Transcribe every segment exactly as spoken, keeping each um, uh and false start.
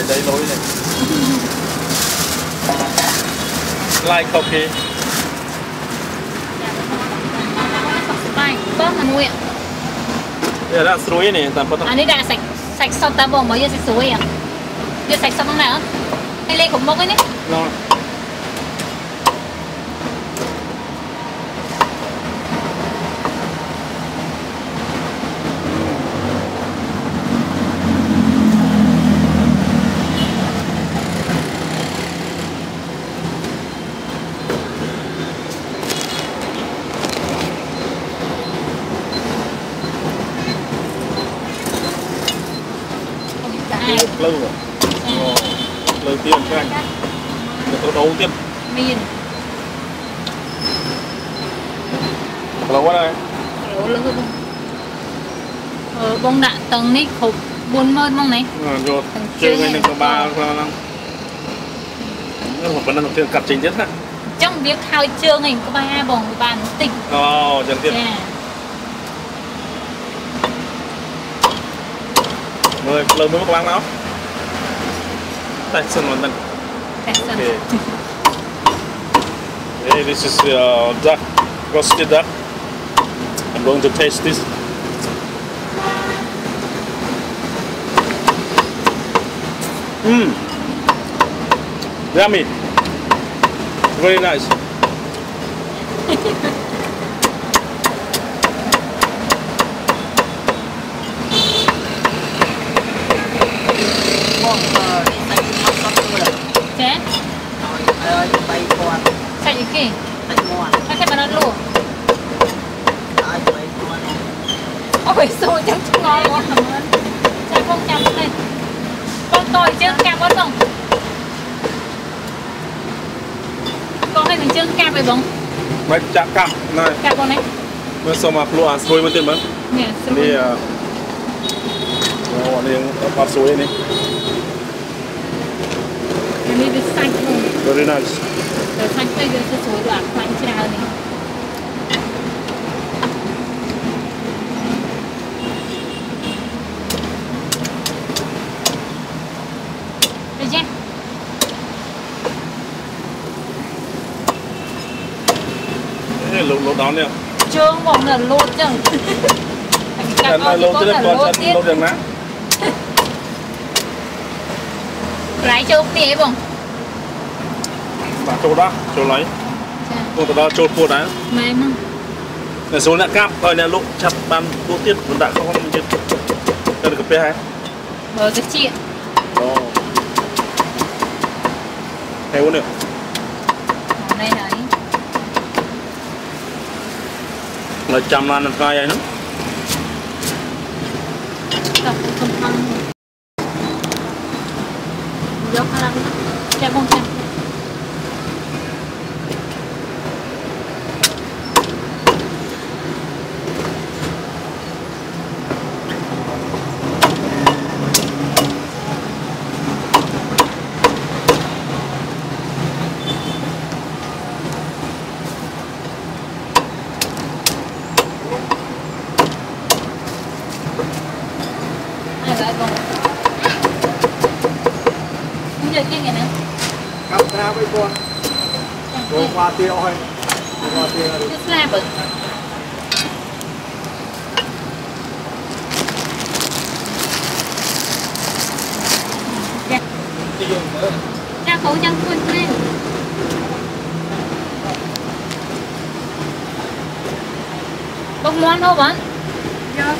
đấy lối này. Like coffee. Có mà nuôi ạ. Đây là suối này, tạm bắt. Anh ấy đã sạch sạch xong ta bông mới giờ sạch suối à? Giờ sạch xong nào? Hay lên cũng mốc ấy nhé. Rồi. Lâu rồi. Ồ, lâu tiên cho anh. Để tôi đấu tiếp. Miền. Lâu quá đây. Lâu lâu bông. Ờ, bông đạn tầng ní khục buồn mơn bông này. Ờ, rồi. Chơi ngày có ba năm. Nhưng mà vẫn là tiền cắt chính nhất hả? Trong việc khai trương hình có ba bông của bạn tỉnh. Ồ, chân tiếp. Rồi, lâu mới có băng nào? Texan one then. Texan. Okay. Hey, this is uh, duck, roasted duck. I'm going to taste this. Mmm. Yummy. Very nice. Thế? Sạch gì kì? Sạch cái bà nó lùa. Ôi xôi chắc chứ ngon quá. Sạch không chăm này. Con tôi chứ cam vẫn không? Con hay mình chưa cam vậy bông? Mấy chạm cam này. Cam con này. Mới xong mà lùa xôi mới tiền mất. Nè, xôi. Đi bọn đi bắt xôi này. Cái này được xanh luôn. Very nice. Rồi xanh cây được cho xôi đoạn khoanh trào này. Được chưa? Cái lỗ lỗ đó nè. Chưa bọn là lột chứ. Cái này lỗ chứ còn chân lỗ đường ná. Lấy cho ông đi bông. Bạn chỗ đó, chỗ lấy. Còn đó chỗ cua đá. Mềm không? Này số nạ cáp, thôi nè lúc chặt bàn đua tiết vẫn đã không không chết. Cho được cà phê hay? Bởi cái chuyện. Ồ. Hay uống được. Ở đây đấy. Là trăm lan phai ấy nữa. Đọc không ăn. Dốc ra đó. Chạy bông chạy. Cặp ra với con. Rồi qua tiêu thôi. Qua tiêu là được. Cứ slab rồi. Ra khẩu trang khuôn lên. Bông món đâu bạn? Do đó.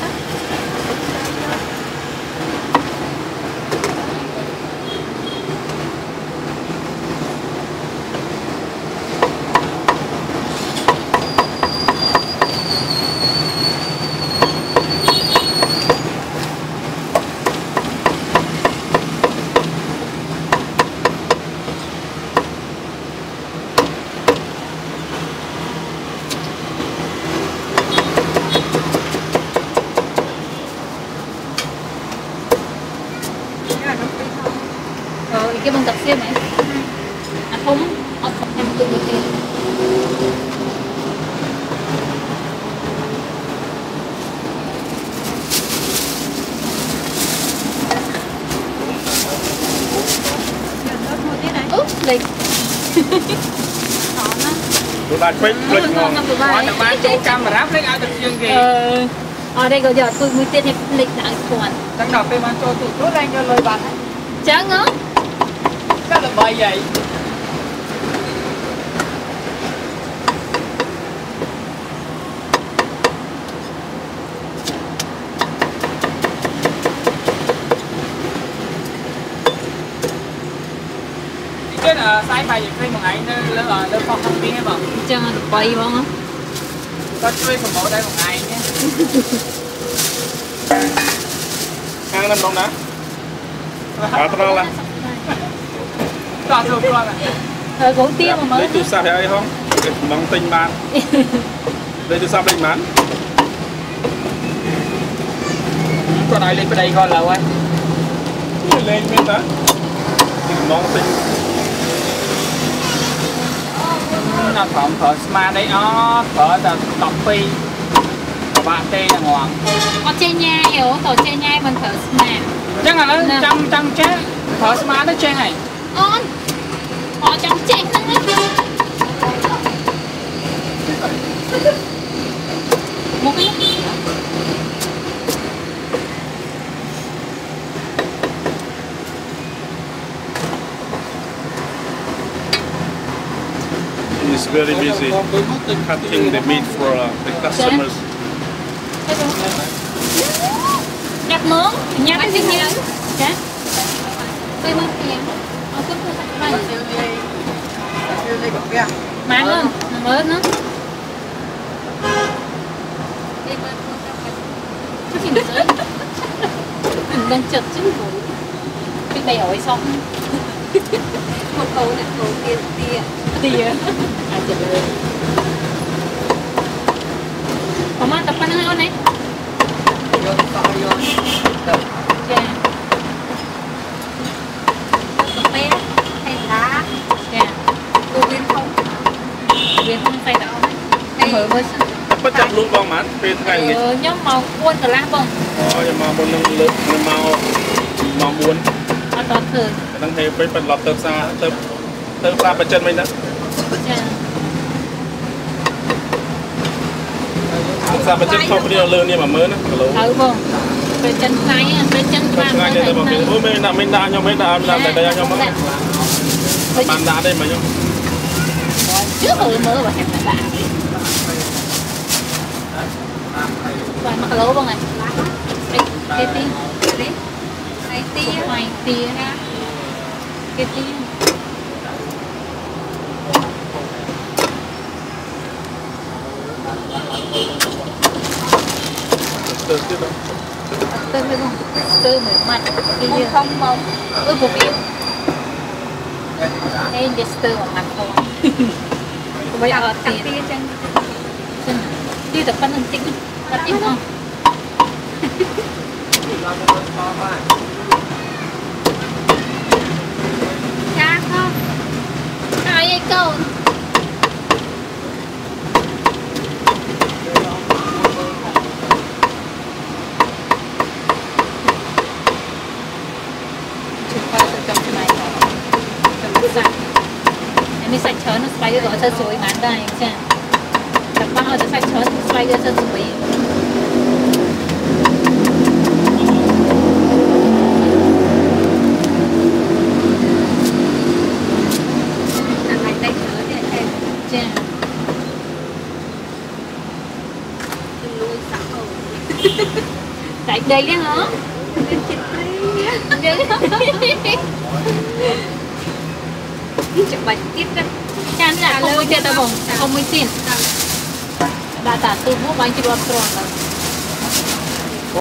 Cái bông tập xiêm này à không không không em tự được tiền lịch đó nó tụi bạn quay quay ngon Có tụi bạn chỗ camera lấy ai được riêng gì ở đây có giờ tôi mới tiết lịch đã còn đang đọc bên bạn cho tụi tốt anh cho lời bạn chẳng ngó chắc là bởi vậy cái là sai bài dịch thêm một ngày nên là lên phòng không biết em ạ chẳng là bay không có chơi một bộ đây một ngày nhé ăn năm đông đá à tao là toàn được luôn ạ thời cổ tiên mà mới đây tụi sao hay không mong tinh bán đây tụi sao tinh bán còn ai lên bên đây coi là quay lên bên đó mong tinh nó phẩm phở smart đấy ó phở là top phi bạn tê là ngon có trên nha yếu tổ trên nha mình thở mà chắc là nó trăm trăm chết phở smart nó trên này on họ trong trên nó một cái is very busy cutting the meat for uh, the customers. nhặt mướn nhặt cái gì nhỉ? Dạ. Cây mướn tiền. Ở cái khu sạch này. Mang lên, mới nữa. Cái gì nữa? Mình đang chật chứ ngủ. Cái bèo ấy xong. Một câu này câu tiền tiền. Tiền. À chật lên. Mama tepan dengan on eh? Yo tak yo. Ya. Bé hay lá Ya. cô viên không Viên không phải đâu. Mở mới. Apa cak lu bang man?ពេលថ្ងៃនេះ Ờ nhóm màu cuốn cả lá bông. អូយមកមុននឹងលើកមកមក4 Ở đó thử. ហ្នឹងហេពេលបន្លប់ទៅផ្សារទៅទៅផ្សារបច្ចិនវិញណា Ya. ផ្សារបច្ចិនខុសគ្នាលើនេះ10000ណាគីឡូ Thử bông. Về chân ngay, về chân ថ្ងៃ vàng. នេះទៅមកអូមេដាក់មិនដាក់ខ្ញុំមិនដាក់ដាក់តែខ្ញុំមកបានដាក់ទេមកខ្ញុំ Trước rồi mơ và hẹp lại. Vài mặt lỗ bông này. Đây, cái tí. đấy này tia Ngoài tía. Cái tí. ទៅទៀត Tư với bông. Tư mới mặt. Cái gì? không mong Ừ, bộ biểu. Đây, để tư vào mặt thôi. Bây giờ cặp tiền. tia chân Chân. Đi tập phân hình tích. Tập ít không? cha không Ai ấy câu. Chúng ta sẽ trong cái này. Trong cái sạch. Em đi sạch chớn nó xoay rồi sơ suối bán đây chả. Tập băng ở sạch chớn xoay ra sơ suối. là ngày đây nữa để thêm Chà. đừng nuôi sợ rồi Tại đây đấy hả? lên chích đi chụp bạch tiếp đó Chán là không mới tiền tao bổng, không mới tiền. Đã tả từ vũ bánh chỉ đoạt tròn rồi.